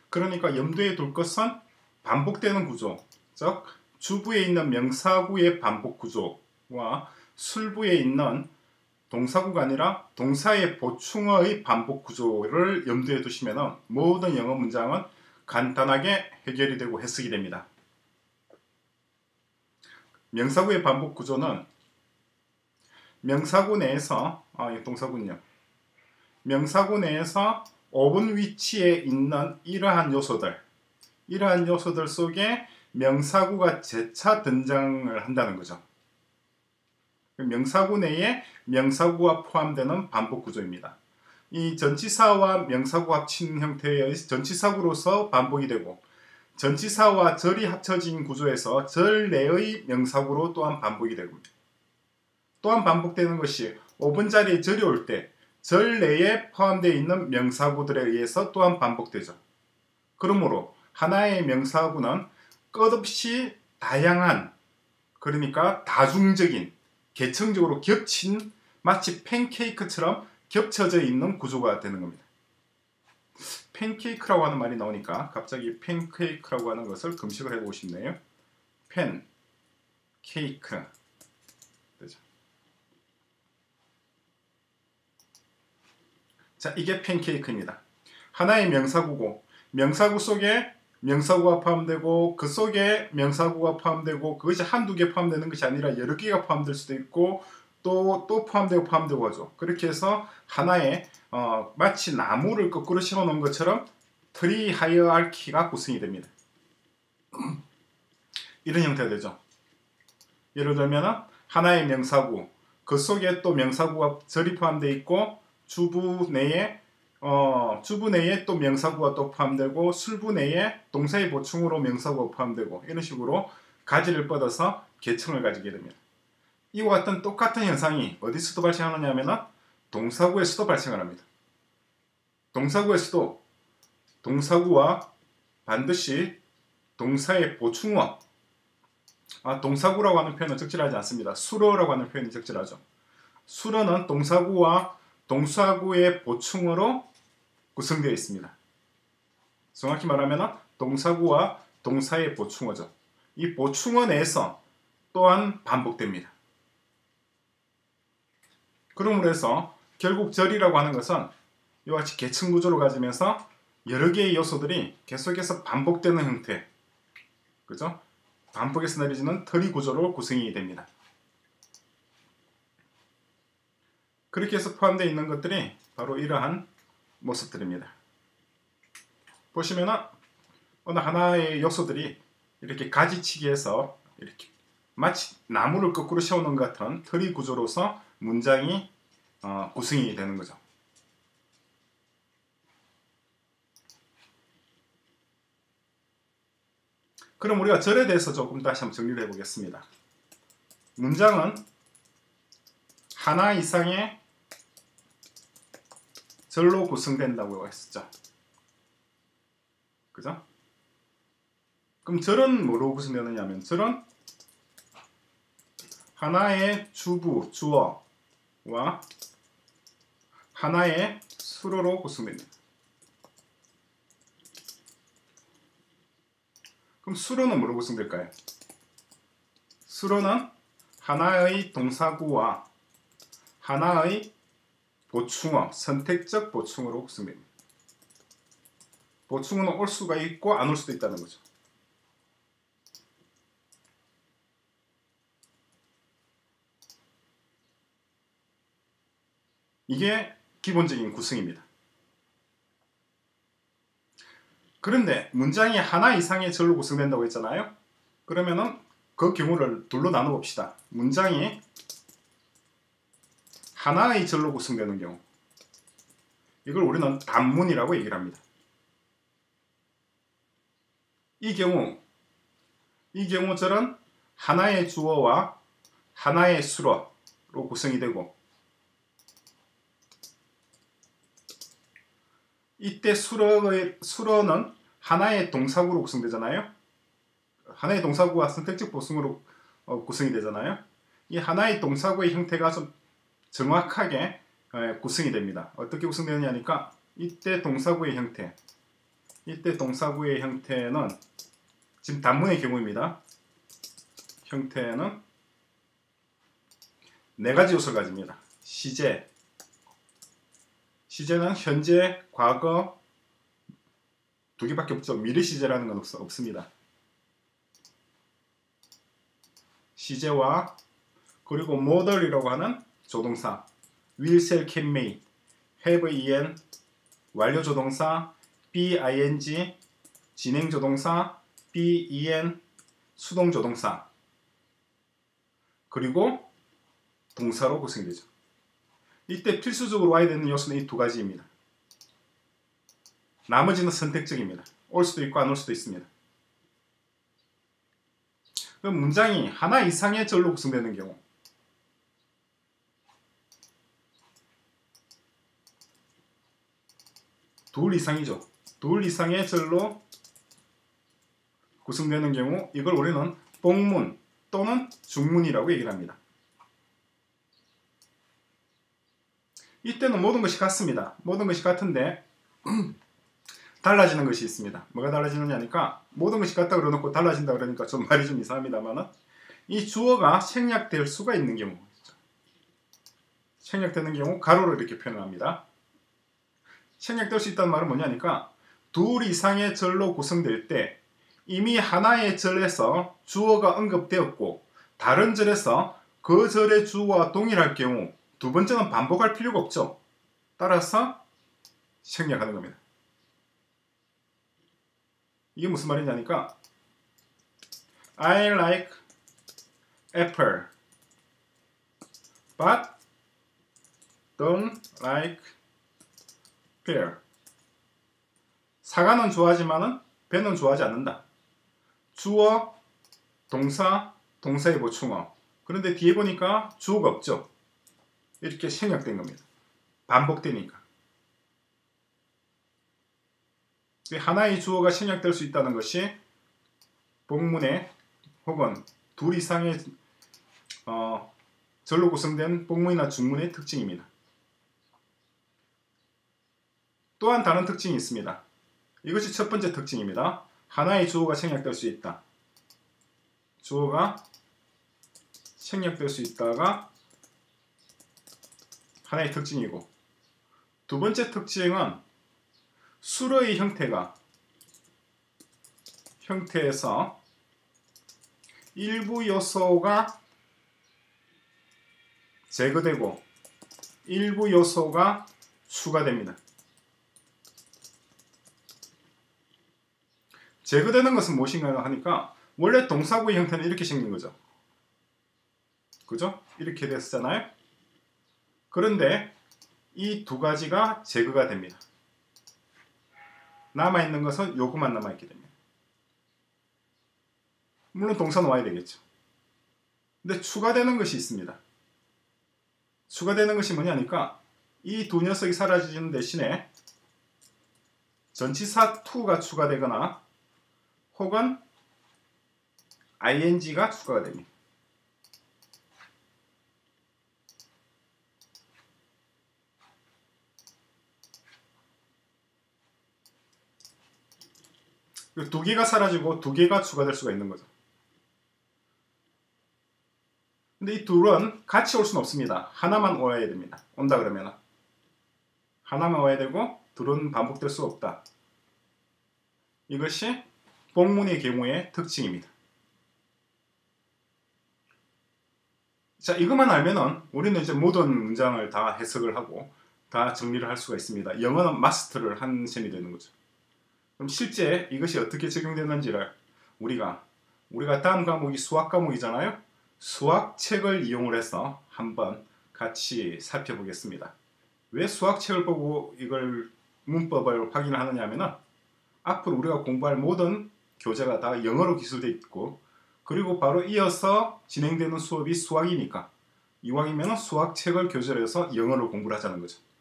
그러니까 염두에 둘 것은 반복되는 구조, 즉 주부에 있는 명사구의 반복 구조와 술부에 있는 동사구가 아니라 동사의 보충어의 반복 구조를 염두에 두시면 모든 영어 문장은 간단하게 해결이 되고 해석이 됩니다. 명사구의 반복 구조는 명사구 내에서 동사군요. 명사구 내에서 5분 위치에 있는 이러한 요소들 속에 명사구가 재차 등장을 한다는 거죠. 명사구 내에 명사구가 포함되는 반복 구조입니다. 이 전치사와 명사구 합친 형태의 전치사구로서 반복이 되고 전치사와 절이 합쳐진 구조에서 절 내의 명사구로 또한 반복이 되고 또한 반복되는 것이 5분짜리 절이 올 때 절 내에 포함되어 있는 명사구들에 의해서 또한 반복되죠. 그러므로 하나의 명사구는 끝없이 다양한, 그러니까 다중적인, 계층적으로 겹친 마치 팬케이크처럼 겹쳐져 있는 구조가 되는 겁니다. 팬케이크라고 하는 말이 나오니까 갑자기 팬케이크라고 하는 것을 검색을 해보고 싶네요. 팬, 케이크. 되죠. 자, 이게 팬케이크입니다. 하나의 명사구고 명사구 속에 명사구가 포함되고 그 속에 명사구가 포함되고 그것이 한두 개 포함되는 것이 아니라 여러 개가 포함될 수도 있고 또 포함되고 하죠. 그렇게 해서 하나의 마치 나무를 거꾸로 심어놓은 것처럼 트리 하이어알키가 구성이 됩니다. 이런 형태가 되죠. 예를 들면 하나의 명사구, 그 속에 또 명사구가 절이 포함되어 있고 주부 내에 또 명사구가 또 포함되고 술부 내에 동사의 보충으로 명사구가 포함되고 이런 식으로 가지를 뻗어서 계층을 가지게 됩니다. 이와 같은 똑같은 현상이 어디서도 발생하느냐 하면 동사구에서도 발생을 합니다. 동사구에서도 동사구와 반드시 동사의 보충어, 동사구라고 하는 표현은 적절하지 않습니다. 수러라고 하는 표현이 적절하죠. 수러는 동사구와 동사구의 보충어로 구성되어 있습니다. 정확히 말하면 동사구와 동사의 보충어죠. 이 보충어 내에서 또한 반복됩니다. 그러므로 해서 결국 절이라고 하는 것은 이와 같이 계층 구조를 가지면서 여러 개의 요소들이 계속해서 반복되는 형태, 그죠? 반복해서 내려지는 트리 구조로 구성이 됩니다. 그렇게 해서 포함되어 있는 것들이 바로 이러한 모습들입니다. 보시면은 어느 하나의 요소들이 이렇게 가지치기해서 이렇게 마치 나무를 거꾸로 세우는 것 같은 트리 구조로서 문장이 구성이 되는 거죠. 그럼 우리가 절에 대해서 조금 다시 한번 정리를 해보겠습니다. 문장은 하나 이상의 절로 구성된다고 했었죠. 그죠? 그럼 절은 뭐로 구성되느냐 하면 절은 하나의 주부, 주어와 하나의 수로로 구성됩니다. 그럼 수로는 뭐로 구성될까요? 수로는 하나의 동사구와 하나의 보충어, 선택적 보충어로 구성됩니다. 보충어는 올 수가 있고 안 올 수도 있다는 거죠. 이게 기본적인 구성입니다. 그런데 문장이 하나 이상의 절로 구성된다고 했잖아요. 그러면은 그 경우를 둘로 나눠 봅시다. 문장이 하나의 절로 구성되는 경우, 이걸 우리는 단문이라고 얘기를 합니다. 이 경우 절은 하나의 주어와 하나의 수어로 구성이 되고, 이때 수어는 하나의 동사구로 구성되잖아요. 하나의 동사구와 선택적 보충으로 구성이 되잖아요. 이 하나의 동사구의 형태가 좀 정확하게 구성이 됩니다. 어떻게 구성되느냐니까 이때 동사구의 형태, 이때 동사구의 형태는 지금 단문의 경우입니다. 형태는 네 가지 요소를 가집니다. 시제. 시제는 현재, 과거 두 개밖에 없죠. 미래 시제라는 건 없습니다. 시제와 그리고 model이라고 하는 조동사 will, shall, can, may, have, en, 완료 조동사 be, 진행 조동사 be, en, 수동 조동사 그리고 동사로 구성되죠. 이때 필수적으로 와야 되는 요소는 이 두 가지입니다. 나머지는 선택적입니다. 올 수도 있고 안 올 수도 있습니다. 그럼 문장이 하나 이상의 절로 구성되는 경우 둘 이상이죠. 둘 이상의 절로 구성되는 경우 이걸 우리는 복문 또는 중문이라고 얘기를 합니다. 이때는 모든 것이 같습니다. 모든 것이 같은데 달라지는 것이 있습니다. 뭐가 달라지느냐니까 모든 것이 같다 그러놓고 달라진다 그러니까 좀 말이 좀 이상합니다만 이 주어가 생략될 수가 있는 경우 생략되는 경우 가로로 이렇게 표현을 합니다. 생략될 수 있다는 말은 뭐냐니까 둘 이상의 절로 구성될 때 이미 하나의 절에서 주어가 언급되었고 다른 절에서 그 절의 주어와 동일할 경우 두 번째는 반복할 필요가 없죠. 따라서 생략하는 겁니다. 이게 무슨 말이냐니까 I like apple but don't like pear. 사과는 좋아하지만은 배는 좋아하지 않는다. 주어, 동사, 동사의 보충어. 그런데 뒤에 보니까 주어가 없죠. 이렇게 생략된 겁니다. 반복되니까. 하나의 주어가 생략될 수 있다는 것이 복문의 혹은 둘 이상의 절로 구성된 복문이나 중문의 특징입니다. 또한 다른 특징이 있습니다. 이것이 첫 번째 특징입니다. 하나의 주어가 생략될 수 있다. 주어가 생략될 수 있다가 하나의 특징이고 두 번째 특징은 수로의 형태에서 일부 요소가 제거되고 일부 요소가 추가됩니다. 제거되는 것은 무엇인가 하니까 원래 동사구의 형태는 이렇게 생긴 거죠. 그죠? 이렇게 됐잖아요. 그런데 이 두 가지가 제거가 됩니다. 남아있는 것은 요것만 남아있게 됩니다. 물론 동사는 와야 되겠죠. 근데 추가되는 것이 있습니다. 추가되는 것이 뭐냐니까 이 두 녀석이 사라지는 대신에 전치사 to가 추가되거나 혹은 ing가 추가가 됩니다. 두 개가 사라지고 두 개가 추가될 수가 있는 거죠. 근데 이 둘은 같이 올 수는 없습니다. 하나만 와야 됩니다. 온다 그러면 하나만 와야 되고 둘은 반복될 수 없다. 이것이 복문의 경우의 특징입니다. 자, 이것만 알면은 우리는 이제 모든 문장을 다 해석을 하고 다 정리를 할 수가 있습니다. 영어는 마스터를 한 셈이 되는 거죠. 그럼 실제 이것이 어떻게 적용되는지를 우리가 다음 과목이 수학 과목이잖아요. 수학책을 이용을 해서 한번 같이 살펴보겠습니다. 왜 수학책을 보고 이걸 문법을 확인하느냐 하면은 앞으로 우리가 공부할 모든 교재가 다 영어로 기술되어 있고 그리고 바로 이어서 진행되는 수업이 수학이니까 이왕이면 수학책을 교재로 해서 영어로 공부를 하자는 거죠.